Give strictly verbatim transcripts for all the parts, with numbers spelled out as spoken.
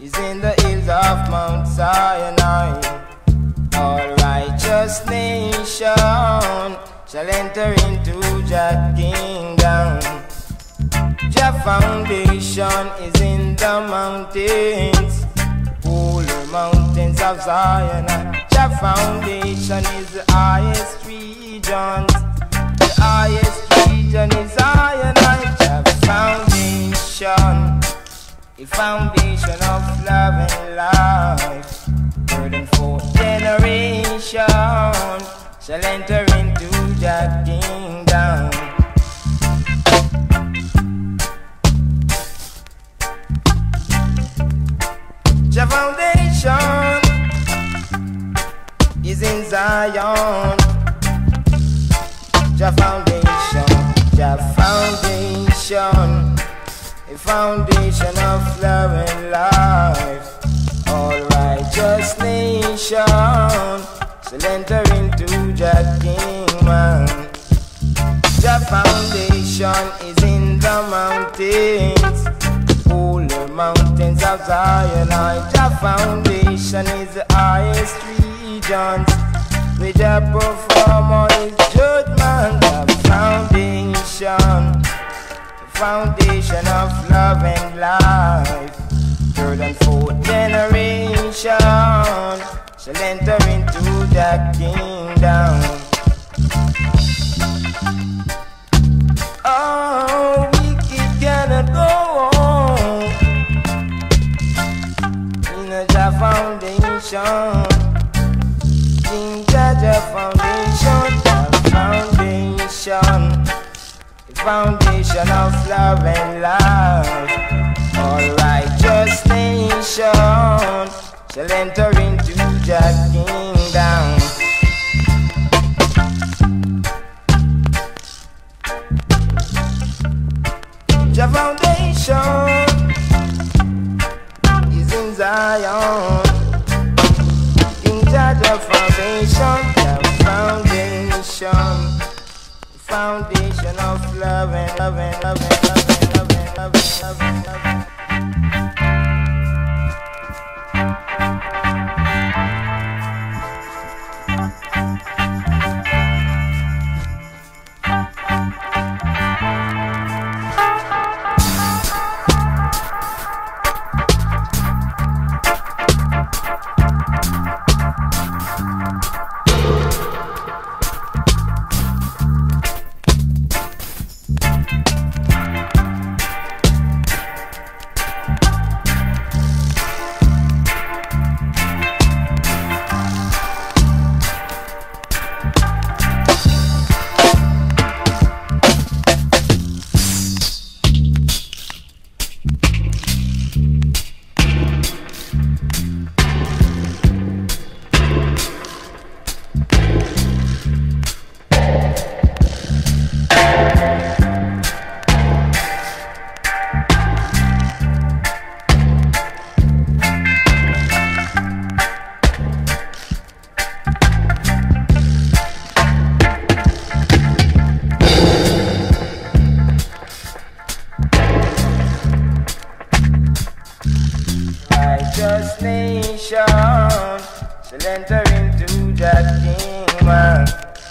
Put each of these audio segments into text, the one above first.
is in the hills of Mount Sinai. All righteous nation shall enter into Jah kingdom. Jah foundation is in the mountains, holy mountains of Zion. Jah foundation is the highest region. The highest region is Zion. Jah foundation, a foundation of love and life. Third and fourth generation shall enter into Jah kingdom. Jah foundation is in Zion. Jah foundation, Jah foundation, a foundation of love and life. All righteous nation shall enter into Jah kingdom. Jah foundation is in the mountains, holy mountains of Zion. Jah foundation is the highest region, where Jah perform all his judgment. Jah foundation, the foundation of love and life. Third and fourth generation shall enter into Jah kingdom. Oh, wicked cannot go on in a Jah foundation. In Jah Jah foundation, Jah foundation, the foundation of love and life. All righteous nation shall enter into Jah kingdom. Jah foundation is in Zion. In Jah Jah foundation, Jah foundation, foundation of love and love and love and love and love and love and love and love. Righteous nation shall enter into Jah kingdom.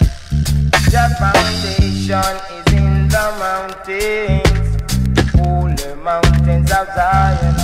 Jah foundation is in the mountains, holy mountains of Zion.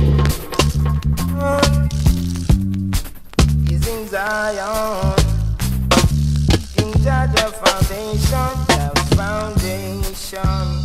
Zion, foundation, the foundation.